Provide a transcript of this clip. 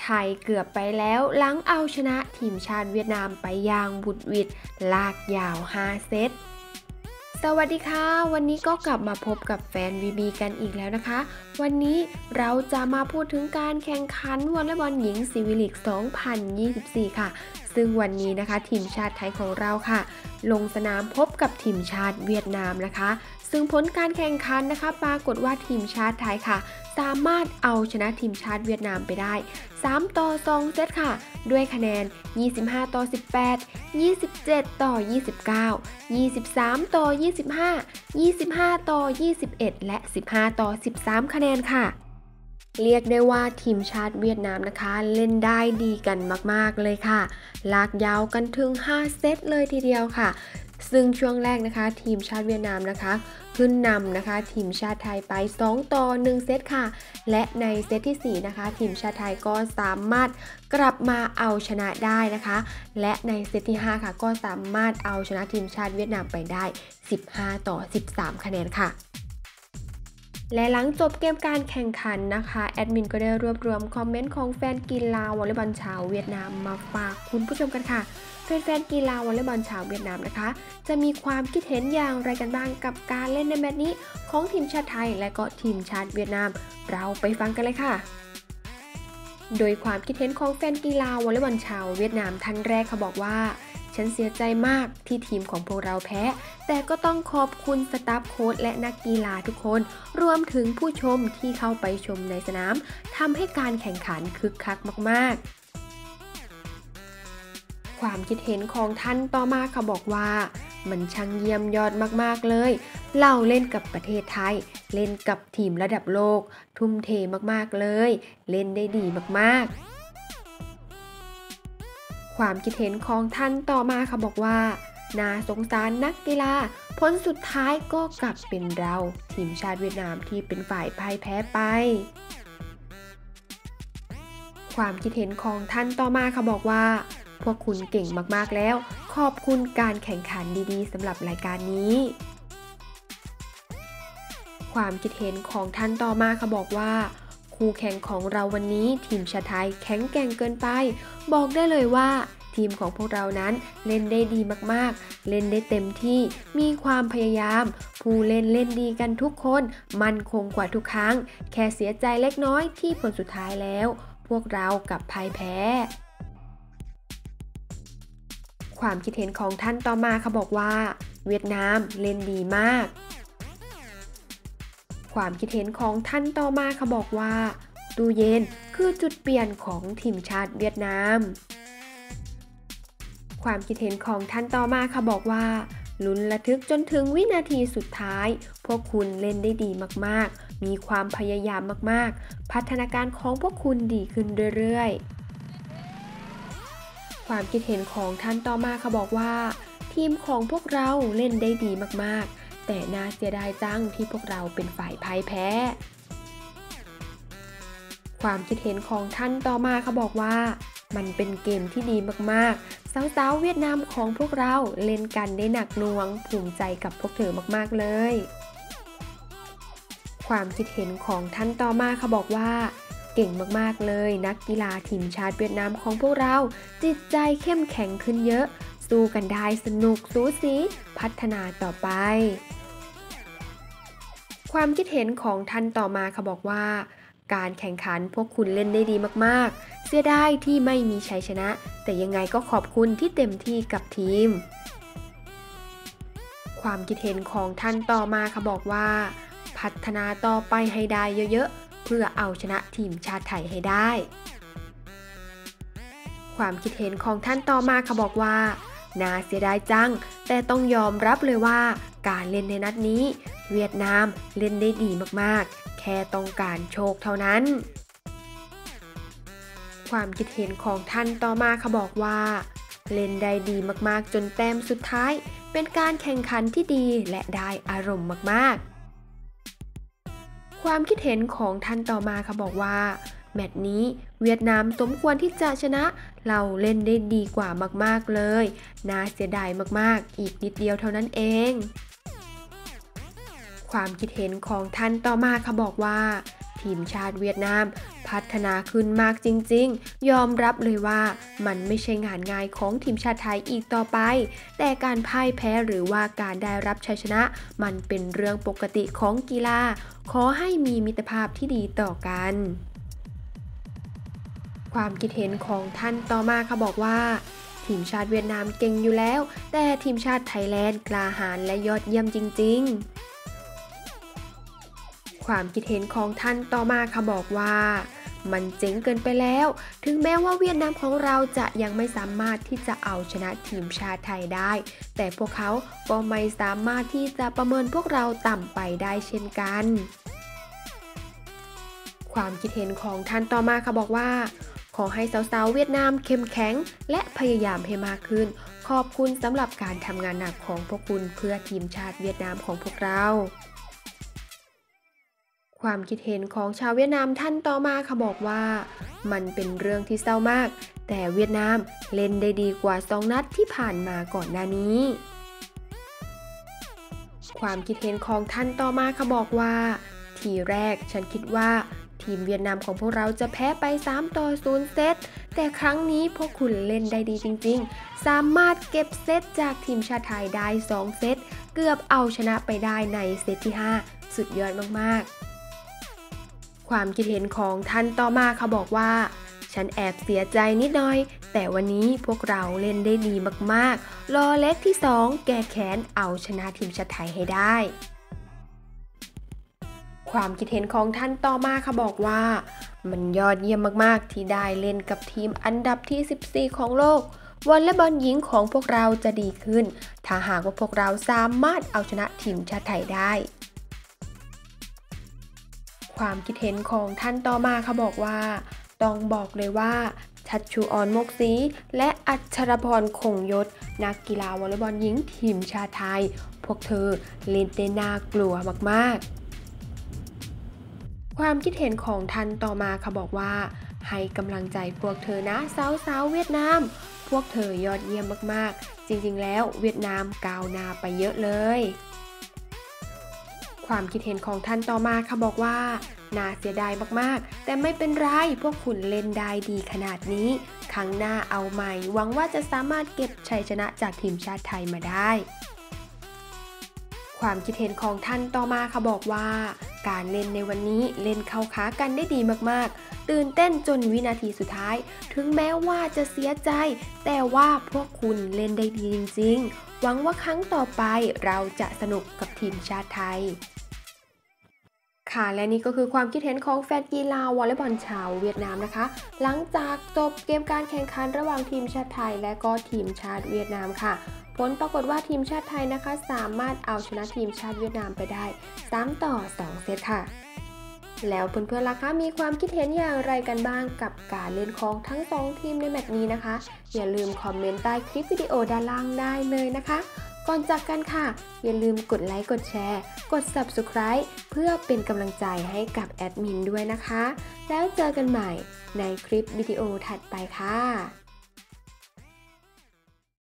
ไทยเกือบไปแล้วหลังเอาชนะทีมชาติเวียดนามไปอย่างบุดหวิดลากยาว5เซตสวัสดีค่ะวันนี้ก็กลับมาพบกับแฟนวีบีกันอีกแล้วนะคะวันนี้เราจะมาพูดถึงการแข่งขันวอลเลย์บอลหญิงซีวิลิก2024ค่ะซึ่งวันนี้นะคะทีมชาติไทยของเราค่ะลงสนามพบกับทีมชาติเวียดนามนะคะซึ่งผลการแข่งขันนะคะปรากฏว่าทีมชาติไทยค่ะสามารถเอาชนะทีมชาติเวียดนามไปได้3-2 เซตค่ะด้วยคะแนน25-18 27-29 23-25 25-21 และ15-13 คะแนนค่ะเรียกได้ว่าทีมชาติเวียดนามนะคะเล่นได้ดีกันมากๆเลยค่ะลากยาวกันถึง5เซตเลยทีเดียวค่ะซึ่งช่วงแรกนะคะทีมชาติเวียดนามนะคะขึ้นนำนะคะทีมชาติไทยไป2-1 เซตค่ะและในเซตที่4นะคะทีมชาติไทยก็สามารถกลับมาเอาชนะได้นะคะและในเซตที่5ค่ะก็สามารถเอาชนะทีมชาติเวียดนามไปได้15-13 คะแนนค่ะและหลังจบเกมการแข่งขันนะคะแอดมินก็ได้รวบรวมคอมเมนต์ของแฟนกีฬาวอลเลย์บอลชาวเวียดนามมาฝากคุณผู้ชมกันค่ะแฟนกีฬาวอลเลย์บอลชาวเวียดนามนะคะจะมีความคิดเห็นอย่างไรกันบ้างกับการเล่นในแมตช์นี้ของทีมชาติไทยและก็ทีมชาติเวียดนามเราไปฟังกันเลยค่ะโดยความคิดเห็นของแฟนกีฬาวอลเลย์บอลชาวเวียดนามท่านแรกเขาบอกว่าฉันเสียใจมากที่ทีมของพวกเราแพ้แต่ก็ต้องขอบคุณสตาฟโค้ชและนักกีฬาทุกคนรวมถึงผู้ชมที่เข้าไปชมในสนามทำให้การแข่งขันคึกคักมากๆความคิดเห็นของท่านต่อมาเขาบอกว่ามันช่างเยี่ยมยอดมากๆเลยเราเล่นกับประเทศไทยเล่นกับทีมระดับโลกทุ่มเทมากๆเลยเล่นได้ดีมากๆความคิดเห็นของท่านต่อมาค่ะบอกว่าน่าสงสารนักกีฬาผลสุดท้ายก็กลับเป็นเราทีมชาติเวียดนามที่เป็นฝ่ายพ่ายแพ้ไปความคิดเห็นของท่านต่อมาค่ะบอกว่าพวกคุณเก่งมากๆแล้วขอบคุณการแข่งขันดีๆสำหรับรายการนี้ความคิดเห็นของท่านต่อมาค่ะบอกว่าคู่แข่งของเราวันนี้ทีมชาติไทยแข็งแกร่งเกินไปบอกได้เลยว่าทีมของพวกเรานั้นเล่นได้ดีมากๆเล่นได้เต็มที่มีความพยายามผู้เล่นเล่นดีกันทุกคนมั่นคงกว่าทุกครั้งแค่เสียใจเล็กน้อยที่ผลสุดท้ายแล้วพวกเรากับพ่ายแพ้ความคิดเห็นของท่านต่อมาเขาบอกว่าเวียดนามเล่นดีมากความคิดเห็นของท่านต่อมาเขาบอกว่าตู้เย็นคือจุดเปลี่ยนของทีมชาติเวียดนามความคิดเห็นของท่านต่อมาค่ะบอกว่าลุ้นระทึกจนถึงวินาทีสุดท้ายพวกคุณเล่นได้ดีมากๆมีความพยายามมากๆพัฒนาการของพวกคุณดีขึ้นเรื่อยๆความคิดเห็นของท่านต่อมาค่ะบอกว่าทีมของพวกเราเล่นได้ดีมากๆแต่น่าเสียดายจังที่พวกเราเป็นฝ่ายพ่ายแพ้ความคิดเห็นของท่านต่อมาเขาบอกว่ามันเป็นเกมที่ดีมากๆสาวๆเวียดนามของพวกเราเล่นกันได้หนักหน่วงภูมิใจกับพวกเธอมากๆเลยความคิดเห็นของท่านต่อมาเขาบอกว่าเก่งมากๆเลยนักกีฬาทีมชาติเวียดนามของพวกเราจิตใจเข้มแข็งขึ้นเยอะสู้กันได้สนุกสูสีพัฒนาต่อไปความคิดเห็นของท่านต่อมาเขาบอกว่าการแข่งขันพวกคุณเล่นได้ดีมากๆเสียดายที่ไม่มีชัยชนะแต่ยังไงก็ขอบคุณที่เต็มที่กับทีมความคิดเห็นของท่านต่อมาค่ะบอกว่าพัฒนาต่อไปให้ได้เยอะๆเพื่อเอาชนะทีมชาติไทยให้ได้ความคิดเห็นของท่านต่อมาค่ะบอกว่าน่าเสียดายจังแต่ต้องยอมรับเลยว่าการเล่นในนัดนี้เวียดนามเล่นได้ดีมากๆแค่ต้องการโชคเท่านั้นความคิดเห็นของท่านต่อมาเขาบอกว่าเล่นได้ดีมากๆจนแต้มสุดท้ายเป็นการแข่งขันที่ดีและได้อารมณ์มากๆความคิดเห็นของท่านต่อมาเขาบอกว่าแมตช์นี้เวียดนามสมควรที่จะชนะเราเล่นได้ดีกว่ามากๆเลยน่าเสียดายมากๆอีกนิดเดียวเท่านั้นเองความคิดเห็นของท่านต่อมาเขาบอกว่าทีมชาติเวียดนามพัฒนาขึ้นมากจริงๆยอมรับเลยว่ามันไม่ใช่งานง่ายของทีมชาติไทยอีกต่อไปแต่การพ่ายแพ้หรือว่าการได้รับชัยชนะมันเป็นเรื่องปกติของกีฬาขอให้มีมิตรภาพที่ดีต่อกันความคิดเห็นของท่านต่อมาค่ะบอกว่าทีมชาติเวียดนามเก่งอยู่แล้วแต่ทีมชาติไทยแลนด์กล้าหาญและยอดเยี่ยมจริงๆความคิดเห็นของท่านต่อมาค่ะบอกว่ามันเจ๋งเกินไปแล้วถึงแม้ว่าเวียดนามของเราจะยังไม่สามารถที่จะเอาชนะทีมชาติไทยได้แต่พวกเขาก็ไม่สามารถที่จะประเมินพวกเราต่ำไปได้เช่นกันความคิดเห็นของท่านต่อมาค่ะบอกว่าขอให้สาวๆเวียดนามเข้มแข็งและพยายามให้มากขึ้นขอบคุณสำหรับการทำงานหนักของพวกคุณเพื่อทีมชาติเวียดนามของพวกเราความคิดเห็นของชาวเวียดนามท่านต่อมาค่ะบอกว่ามันเป็นเรื่องที่เศร้ามากแต่เวียดนามเล่นได้ดีกว่า2 นัดที่ผ่านมาก่อนหน้านี้ความคิดเห็นของท่านต่อมาค่ะบอกว่าทีแรกฉันคิดว่าทีมเวียดนามของพวกเราจะแพ้ไป3-0 เซตแต่ครั้งนี้พวกคุณเล่นได้ดีจริงๆสามารถเก็บเซตจากทีมชาติไทยได้2 เซตเกือบเอาชนะไปได้ในเซตที่5สุดยอดมากๆความคิดเห็นของท่านต่อมาเขาบอกว่าฉันแอบเสียใจนิดหน่อยแต่วันนี้พวกเราเล่นได้ดีมากๆรอเล็กที่2แก้แค้นเอาชนะทีมชาติไทยให้ได้ความคิดเห็นของท่านต่อมาค่ะบอกว่ามันยอดเยี่ยมมากๆที่ได้เล่นกับทีมอันดับที่14ของโลกวอลเลย์บอลหญิงของพวกเราจะดีขึ้นถ้าหากว่าพวกเราสามารถเอาชนะทีมชาติไทยได้ความคิดเห็นของท่านต่อมาค่ะบอกว่าต้องบอกเลยว่าชัชชุออนมกศรีและอัชรพรคงยศนักกีฬาวอลเลย์บอลหญิงทีมชาติไทยพวกเธอเล่นได้น่ากลัวมากๆความคิดเห็นของท่านต่อมาค่ะบอกว่าให้กำลังใจพวกเธอนะสาวๆเวียดนามพวกเธอยอดเยี่ยมมากๆจริงๆแล้วเวียดนามก้าวหน้าไปเยอะเลยความคิดเห็นของท่านต่อมาค่ะบอกว่าน่าเสียดายมากๆแต่ไม่เป็นไรพวกคุณเล่นได้ดีขนาดนี้ครั้งหน้าเอาใหม่หวังว่าจะสามารถเก็บชัยชนะจากทีมชาติไทยมาได้ความคิดเห็นของท่านต่อมาค่ะบอกว่าการเล่นในวันนี้เล่นเข้าขากันได้ดีมากๆตื่นเต้นจนวินาทีสุดท้ายถึงแม้ว่าจะเสียใจแต่ว่าพวกคุณเล่นได้ดีจริงๆหวังว่าครั้งต่อไปเราจะสนุกกับทีมชาติไทยค่ะและนี่ก็คือความคิดเห็นของแฟนกีฬาวอลเลย์บอลชาวเวียดนามนะคะหลังจากจบเกมการแข่งขันระหว่างทีมชาติไทยและก็ทีมชาติเวียดนามค่ะผลปรากฏว่าทีมชาติไทยนะคะสามารถเอาชนะทีมชาติเวียดนามไปได้3-2 เซตค่ะแล้วเพื่อนๆล่ะคะมีความคิดเห็นอย่างไรกันบ้างกับการเล่นของทั้ง2ทีมในแมตช์นี้นะคะอย่าลืมคอมเมนต์ใต้คลิปวิดีโอด้านล่างได้เลยนะคะก่อนจากกันค่ะอย่าลืมกดไลค์กดแชร์กด Subscribe เพื่อเป็นกำลังใจให้กับแอดมินด้วยนะคะแล้วเจอกันใหม่ในคลิปวิดีโอถัดไปค่ะ